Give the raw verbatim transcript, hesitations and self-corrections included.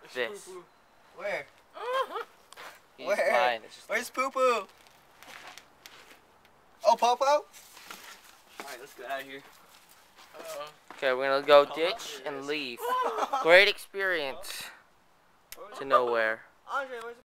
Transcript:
this. Poo -poo. Where? He's Where? lying. It's just Where's Poo Poo? Oh, Popo? Alright, let's get out of here. Uh-oh. Okay, we're gonna go ditch and leave. Great experience to nowhere. Andre, where's